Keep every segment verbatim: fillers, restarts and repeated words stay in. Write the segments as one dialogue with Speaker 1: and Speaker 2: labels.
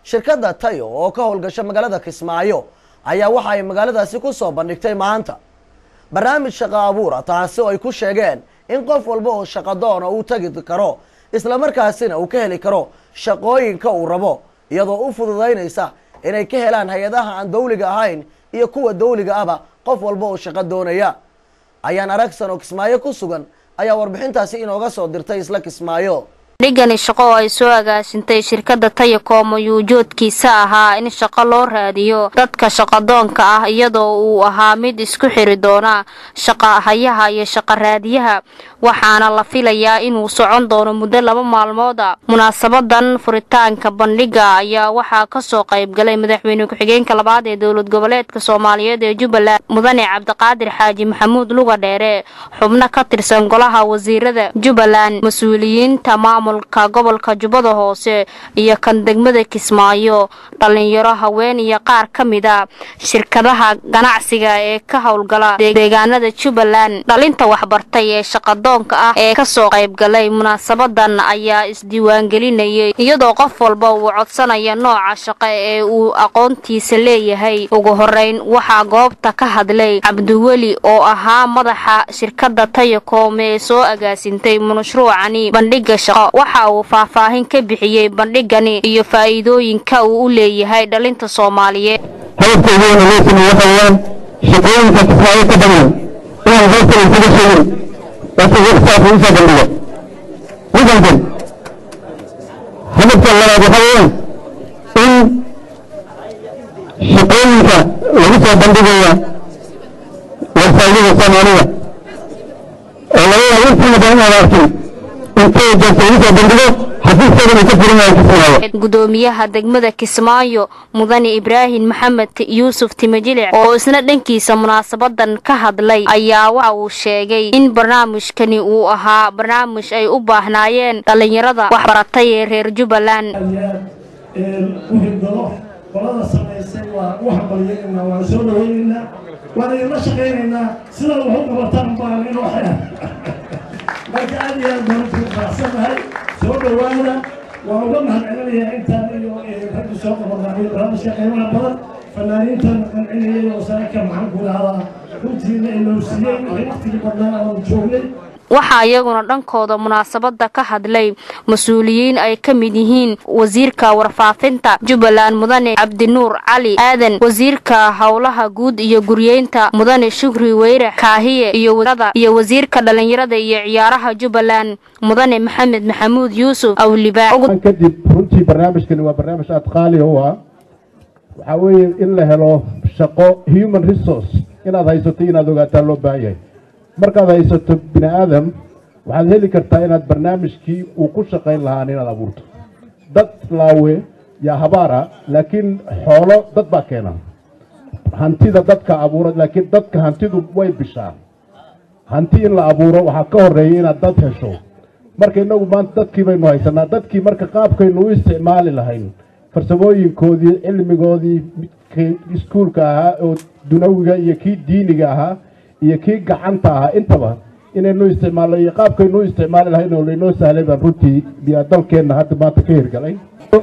Speaker 1: shirkadda Tayo oo ka howlgasha magaalada Kismaayo ayaa waxa ay magaaladaasi ku soo bandhigtay maanta barnaamij shaqo abuur ah taasi oo ay ku sheegeen in qof walba oo shaqo doon uu tagi karo isla markaasina uu ka heli karo shaqooyinka uu rabo iyadoo u fududeynaysa inay ka helaan hay'adaha aan dawliga ahayn iyo kuwa dawliga ahba qof walba oo shaqo doonaya ayaan aragsan oo Kismaayo ku sugan ayaa warbixintaasi inooga soo dirtay isla Kismaayo
Speaker 2: dhigani shaqo ay soo agaasintay shirkadda Tayo oo yujoodkiisa ahaa in shaqo loo raadiyo dadka shaqadoonka ah iyadoo uu ahaa mid isku xiri doona shaqa hayaha iyo shaqa raadiyaha waxaana la filayaa inuu socon doono muddo laba maalmood ah munaasabadan furitaanka bandhiga ayaa waxa ka soo qayb galay madaxweyne ku-xigeenka labaad ee dawlad goboleedka Soomaaliyeed ee Jubbaland Mudane Cabdiqaadir Xaaji Maxamuud Luga Dheere xubno ka tirsan golaha wasiirada Jubbaland mas'uuliyiinta maamulka gobolka Jubbada Hoose iyo kan degmada Kismaayo dhalinyaro haween iyo qaar kamid ah shirkadaha ganacsiga ee ka howlgala deegaanada Jubbaland dhalinta waxbartay ee shaqada ah ee ka soo qayb galay munaasabadan ayaa isdiiwaan gelinayay iyadoo qof walba uu codsanayo nooca shaqo ee uu aqoontiisa leeyahay ugu horeyn waxa goobta ka hadlay Cabdiweli oo ahaa madaxa shirkadda Tayo ee soo agaasintay mashruucani bandhiga shaqo waxa uu faahfaahin ka bixiyay bandhigani iyo faa'iidooyinka uu u leeyahay dhalinta Soomaaliyeed
Speaker 3: بس يختار في مسا بندقة وجنبن هدف الله بحوين إن شقومك ومسا بندقة والفايدة الصومالية الله يرسل بين الأرسل إن كي جلسة مسا بندقة
Speaker 2: gudoomiyaha degmada Kismaayo Mudane Ibrahim Maxamed Yuusuf Timajilic oo isna dhankiisa munaasabadan ka hadlay ayaa waxa uu sheegay in barnaamijkani uu ahaa barnaamij ay u baahnaayeen dhalinyarada waxbaratay ee reer Jubbaland
Speaker 4: ee uhiddo qolada sameysay waa wax balyeena waa soo dhaweynaa waan la shaqeynaa sida wax u qabtaan baan inuu xayaa marka aad iyo aad baan ku faraxsanahay soo dhawaada waa uga mahadcelinayaa intaan iyo rag soo qabanay barnaamijka qiimaha badan fanaaniintan qancinayo oo saaka maxaan ku lahaa runtii inuu siiyay waqti badan oo joognay
Speaker 2: waxa iyaguna dhankooda munaasabada ka hadlay mas'uuliyiin ay ka mid yihiin wasiirka warfaafinta Jubbaland Mudane Cabdinuur Cali Aadan wasiirka hawlaha guud iyo guryeynta Mudane Shukri Weyre Kaahiye iyo wada iyo wasiirka dhalinyarada iyo ciyaaraha Jubbaland Mudane Maxamed Maxamuud Yuusuf Awliba
Speaker 3: kadib runtii barnaamijkani waa barnaamij aad qaali u ah waxa weeye in la helo shaqo human resource inaad haysato inaad ogaataa loo baahan yahay markaad haysato bini aadam waxaad heli kartaa inaad barnaamijkii uu ku shaqayn lahaa inaad abuurto dad laawe yaa habaara laakiin xoolo dad baa keena hantida dadka abuura laakiin dadka hantidu way bishaa hanti in la abuuro waxaa ka horeeya inaad dad hesho marka inagu maanta dadkii baynu haysanaa dadkii marka qaabkaynu u isticmaali lahayn farsamooyinkoodii cilmigoodii iskuulka ahaa oo dunawiga iyo kii diiniga ahaa iyo kii gacanta ah intaba inaynu isticmaalo iyo qaabkaynu isticmaali lahayn oo leeynoo sahlay baan runtii biya dalkeena hadda maanta ka hirgalay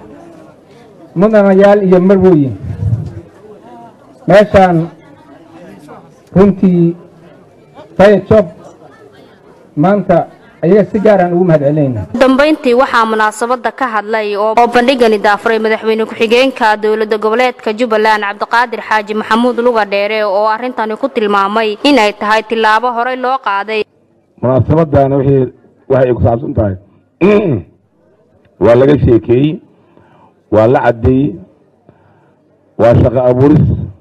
Speaker 5: mudanayaal iyo marwooyin meeshaan runtii Tayo job maanta ayaga si gaar ah ugu mahadcelinayna
Speaker 2: dambeyntii waxa munaasabada ka hadlay oo bandhigani daafuray madaxweyne ku-xigeenka dawladda goboleedka Jubbaland Cabdiqaadir Xaaji Maxamuud Luga Dheere oo arintani ku tilmaamay in ay tahay tilaabo hore loo qaaday
Speaker 6: munaasabadan wixii waxay ku saabsan tahay waa laga sheekeeyay waa la cadeeyay waa shaqo abuuris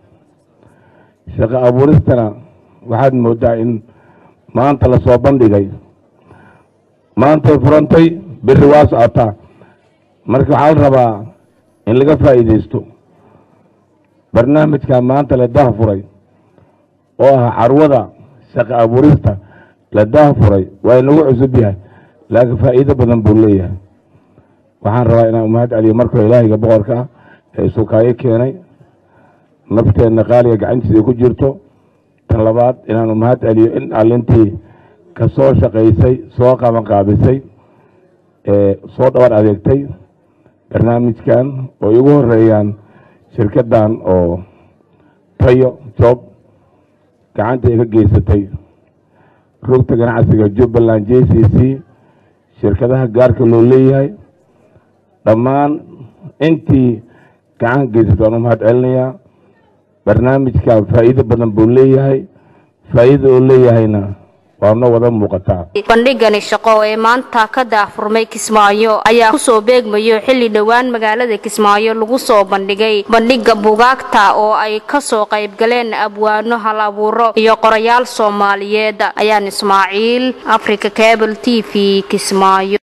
Speaker 6: shaqo abuuristana waxaad moodaa in maanta la soo bandhigay maanta furantay biri waa socotaa marka waxaa la rabaa in laga faa'iideysto barnaamijka maanta la daafuray oo ah carwada shaqo abuurista la daafuray waa inagu cusub yahay laakiin faa'iido badan buu leeyahay waxaan rabaa inaan mahad celiyo marka ilaahayga boqorka ah ee sukaayo keenay nafteena qaaliga gacantiisa ku jirto tan labaad inaan mahad celiyo in alintii ka soo shaqeysay soo qaban qaabisay ee soo dhabar adeegtay barnaamijkan oo igu horeeyaan shirkaddan oo tayo job gacanta ay ka geysatay rugta ganacsiga Jubbaland J C C shirkadaha gaarka loo leeyahay dhammaan intii gacan geysatay oo mahad celinayaa barnaamijka faa'iido badan buu leeyahay faa'iido oo leeyahayna waana wada muuqataa
Speaker 2: bandhigani shaqo ee maanta ka daafurmay Kismaayo ayaa ku soo beegmayo xilli dhawaan magaalada Kismaayo lagu soo bandhigay bandhiga buugaagta oo ay ka soo qayb galeen abwaano hal abuuro iyo qorayaal Soomaaliyeed ayaan Ismaaciil Africa Cable T V Kismaayo.